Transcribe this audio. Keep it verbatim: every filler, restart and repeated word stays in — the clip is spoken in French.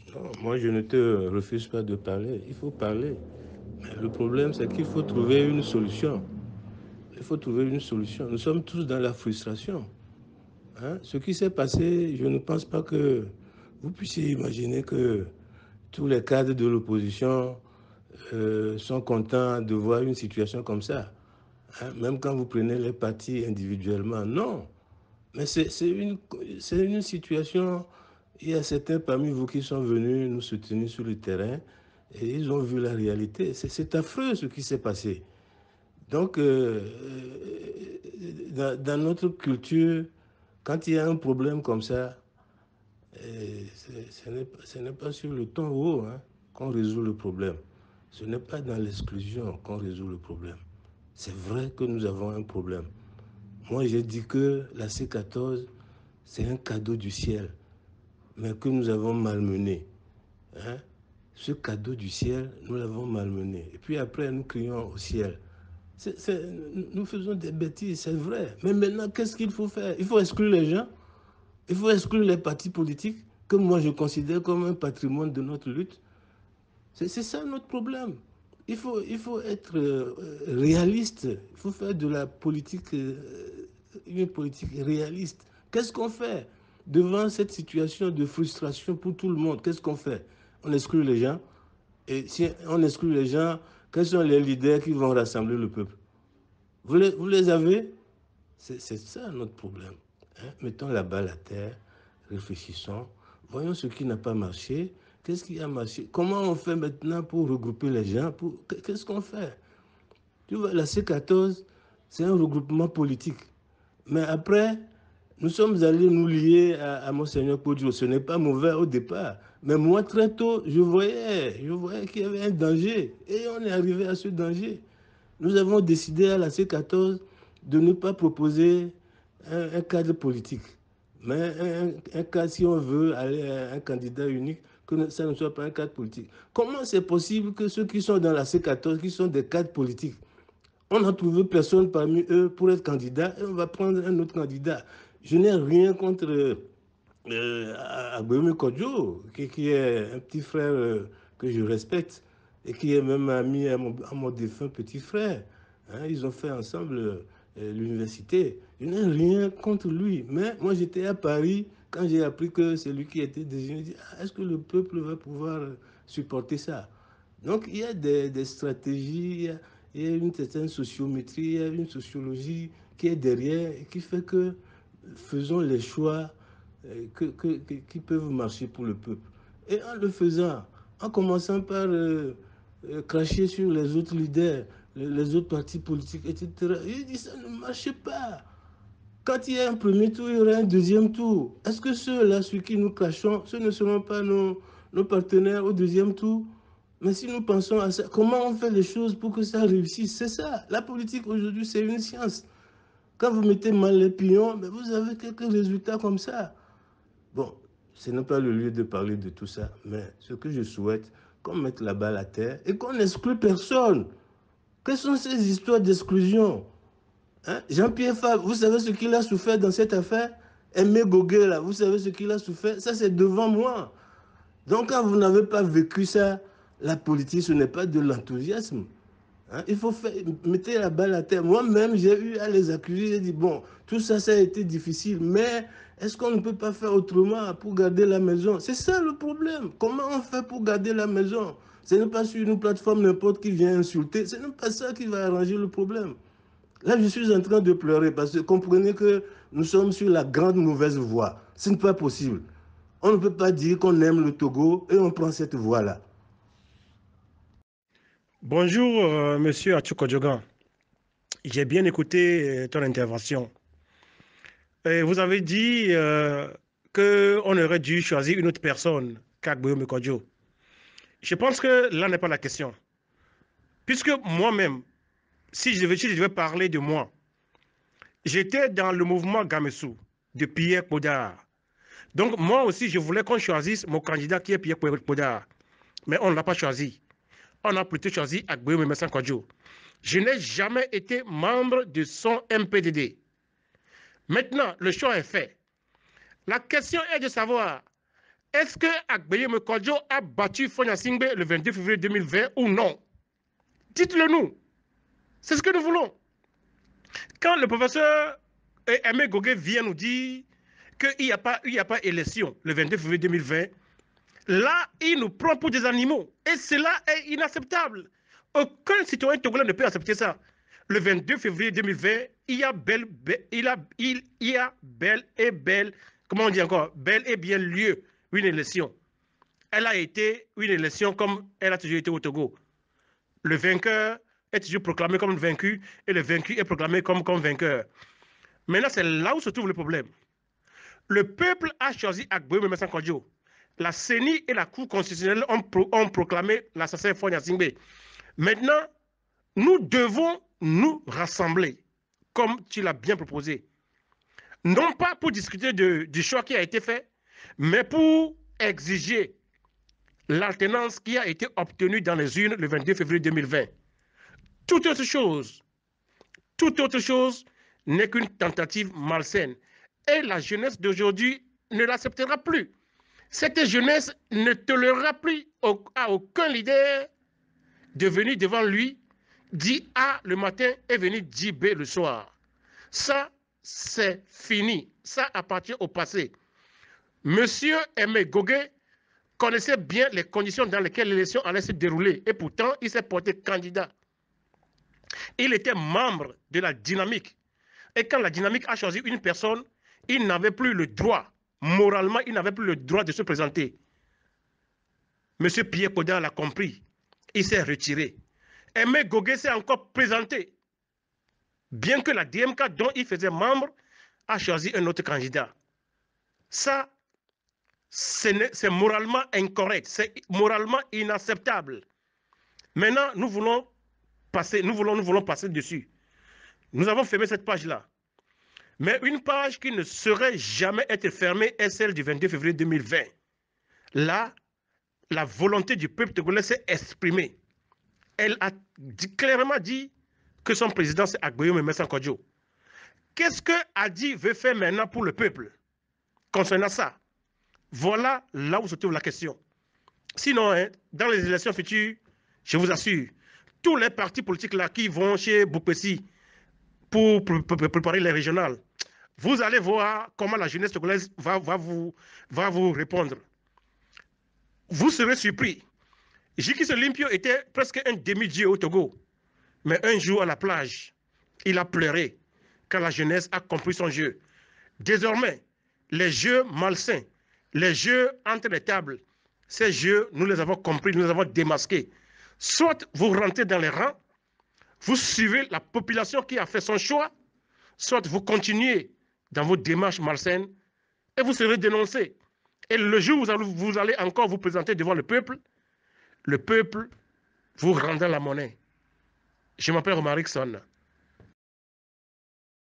Non, moi, je ne te refuse pas de parler. Il faut parler. Mais le problème, c'est qu'il faut trouver une solution. Il faut trouver une solution. Nous sommes tous dans la frustration. Hein? Ce qui s'est passé, je ne pense pas que vous puissiez imaginer que tous les cadres de l'opposition euh, sont contents de voir une situation comme ça. Hein? Même quand vous prenez les partis individuellement, non. Mais c'est une, c'est une situation, il y a certains parmi vous qui sont venus nous soutenir sur le terrain et ils ont vu la réalité. C'est affreux ce qui s'est passé. Donc, euh, dans, dans notre culture, quand il y a un problème comme ça, euh, ce n'est pas sur le ton haut hein, qu'on résout le problème. Ce n'est pas dans l'exclusion qu'on résout le problème. C'est vrai que nous avons un problème. Moi, j'ai dit que la C quatorze, c'est un cadeau du ciel, mais que nous avons malmené. Hein? Ce cadeau du ciel, nous l'avons malmené. Et puis après, nous crions au ciel. C'est, c'est, nous faisons des bêtises, c'est vrai. Mais maintenant, qu'est-ce qu'il faut faire? Il faut exclure les gens. Il faut exclure les partis politiques, que moi je considère comme un patrimoine de notre lutte. C'est ça notre problème. Il faut, il faut être euh, réaliste. Il faut faire de la politique, euh, une politique réaliste. Qu'est-ce qu'on fait devant cette situation de frustration pour tout le monde? Qu'est-ce qu'on fait? On exclut les gens. Et si on exclut les gens, quels sont les leaders qui vont rassembler le peuple? Vous les, vous les avez? C'est ça notre problème. Hein? Mettons la balle à terre, réfléchissons, voyons ce qui n'a pas marché, qu'est-ce qui a marché, comment on fait maintenant pour regrouper les gens, qu'est-ce qu'on fait? Tu vois, la C quatorze, c'est un regroupement politique. Mais après, nous sommes allés nous lier à, à Monseigneur Kodjo. Ce n'est pas mauvais au départ. Mais moi, très tôt, je voyais, je voyais qu'il y avait un danger. Et on est arrivé à ce danger. Nous avons décidé à la C quatorze de ne pas proposer un, un cadre politique. Mais un, un cadre, si on veut aller à un candidat unique, que ça ne soit pas un cadre politique. Comment c'est possible que ceux qui sont dans la C quatorze, qui sont des cadres politiques, on n'a trouvé personne parmi eux pour être candidat et on va prendre un autre candidat. Je n'ai rien contre euh, Agbemi Kodjo, qui, qui, est un petit frère euh, que je respecte et qui est même ami à mon, à mon défunt petit frère. Hein, ils ont fait ensemble euh, l'université. Je n'ai rien contre lui. Mais moi, j'étais à Paris quand j'ai appris que c'est lui qui était désigné. Je dis, ah, est-ce que le peuple va pouvoir supporter ça? Donc, il y a des, des stratégies, il y, a, il y a une certaine sociométrie, il y a une sociologie qui est derrière et qui fait que faisons les choix euh, que, que, que, qui peuvent marcher pour le peuple. Et en le faisant, en commençant par euh, euh, cracher sur les autres leaders, les, les autres partis politiques, et cetera, il dit ça ne marche pas. Quand il y a un premier tour, il y aura un deuxième tour. Est-ce que ceux-là, sur qui nous crachons, ce ne seront pas nos, nos partenaires au deuxième tour? Mais si nous pensons à ça, comment on fait les choses pour que ça réussisse? C'est ça. La politique aujourd'hui, c'est une science. Quand vous mettez mal les pions, mais vous avez quelques résultats comme ça. Bon, ce n'est pas le lieu de parler de tout ça, mais ce que je souhaite, qu'on mette la balle à terre et qu'on n'exclue personne. Quelles sont ces histoires d'exclusion? Hein? Jean-Pierre Fabre, vous savez ce qu'il a souffert dans cette affaire? Aimé Goguet, là, vous savez ce qu'il a souffert? Ça, c'est devant moi. Donc, quand vous n'avez pas vécu ça, la politique, ce n'est pas de l'enthousiasme. Hein? Il faut faire, mettre la balle à terre. Moi-même, j'ai eu à les accuser. J'ai dit, bon, tout ça, ça a été difficile, mais est-ce qu'on ne peut pas faire autrement pour garder la maison? C'est ça le problème. Comment on fait pour garder la maison? Ce n'est pas sur une plateforme n'importe qui vient insulter. Ce n'est pas ça qui va arranger le problème. Là, je suis en train de pleurer parce que comprenez que nous sommes sur la grande mauvaise voie. Ce n'est pas possible. On ne peut pas dire qu'on aime le Togo et on prend cette voie-là. Bonjour, euh, monsieur Atsuko Djogan. J'ai bien écouté euh, ton intervention. Et vous avez dit euh, qu'on aurait dû choisir une autre personne qu'Agboyo Mekodjo. Je pense que là n'est pas la question. Puisque moi-même, si je devais, si je devais parler de moi, j'étais dans le mouvement Gamessou de Pierre Podar. Donc moi aussi, je voulais qu'on choisisse mon candidat qui est Pierre Podar. Mais on ne l'a pas choisi. On a plutôt choisi Agboyo Mekodjo. Je n'ai jamais été membre de son M P D D. Maintenant, le choix est fait. La question est de savoir, est-ce que Agbeyeme Kodjo a battu Fonya Singbe le vingt-deux février deux mille vingt ou non? Dites-le nous. C'est ce que nous voulons. Quand le professeur Aimé Gogué vient nous dire qu'il n'y a pas, il n'y a pas élection le vingt-deux février deux mille vingt, là, il nous prend pour des animaux. Et cela est inacceptable. Aucun citoyen togolais ne peut accepter ça. Le vingt-deux février deux mille vingt, il y a bel, bel, il a, il y a bel et belle, comment on dit encore, bel et bien lieu une élection. Elle a été une élection comme elle a toujours été au Togo. Le vainqueur est toujours proclamé comme vaincu et le vaincu est proclamé comme, comme vainqueur. Maintenant, c'est là où se trouve le problème. Le peuple a choisi Agbeyeme Messa Kodjo. La C E N I et la Cour constitutionnelle ont, pro, ont proclamé l'assassin Fonya Singbe. Maintenant, nous devons nous rassembler, comme tu l'as bien proposé. Non pas pour discuter de, du choix qui a été fait, mais pour exiger l'alternance qui a été obtenue dans les urnes le vingt-deux février deux mille vingt. Toute autre chose, toute autre chose n'est qu'une tentative malsaine. Et la jeunesse d'aujourd'hui ne l'acceptera plus. Cette jeunesse ne tolérera plus à aucun leader de venir devant lui, dire A le matin et venir dire B le soir. Ça, c'est fini. Ça appartient au passé. Monsieur Aimé Gogué connaissait bien les conditions dans lesquelles l'élection allait se dérouler. Et pourtant, il s'est porté candidat. Il était membre de la dynamique. Et quand la dynamique a choisi une personne, il n'avait plus le droit, moralement, il n'avait plus le droit de se présenter. Monsieur Pierre Kodja l'a compris. Il s'est retiré. Aimé Gogué s'est encore présenté. Bien que la D M K dont il faisait membre a choisi un autre candidat. Ça, c'est moralement incorrect, c'est moralement inacceptable. Maintenant, nous voulons passer, nous voulons, nous voulons passer dessus. Nous avons fermé cette page-là. Mais une page qui ne saurait jamais être fermée est celle du vingt-deux février deux mille vingt. Là, la volonté du peuple togolais s'est exprimée. Elle a dit, clairement dit que son président, c'est Agbeyeme Messa Kodjo. Qu'est-ce que Adi veut faire maintenant pour le peuple concernant ça? Voilà là où se trouve la question. Sinon, hein, dans les élections futures, je vous assure, tous les partis politiques là qui vont chez Boupessi pour, pour, pour préparer les régionales, vous allez voir comment la jeunesse togolaise va, va, vous, va vous répondre. Vous serez surpris. Jikis Olympio était presque un demi-dieu au Togo. Mais un jour à la plage, il a pleuré quand la jeunesse a compris son jeu. Désormais, les jeux malsains, les jeux entre les tables, ces jeux, nous les avons compris, nous les avons démasqués. Soit vous rentrez dans les rangs, vous suivez la population qui a fait son choix, soit vous continuez dans vos démarches malsaines et vous serez dénoncés. Et le jour où vous allez, vous allez encore vous présenter devant le peuple, le peuple vous rendra la monnaie. Je m'appelle Romaric Son.